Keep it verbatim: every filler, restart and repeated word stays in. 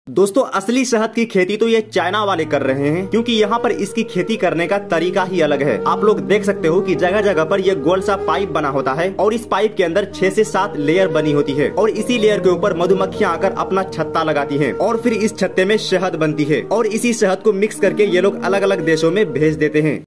दोस्तों असली शहद की खेती तो ये चाइना वाले कर रहे हैं, क्योंकि यहाँ पर इसकी खेती करने का तरीका ही अलग है। आप लोग देख सकते हो कि जगह जगह पर ये गोल सा पाइप बना होता है और इस पाइप के अंदर छह से सात लेयर बनी होती है और इसी लेयर के ऊपर मधुमक्खियाँ आकर अपना छत्ता लगाती हैं और फिर इस छत्ते में शहद बनती है और इसी शहद को मिक्स करके ये लोग अलग अलग देशों में भेज देते हैं।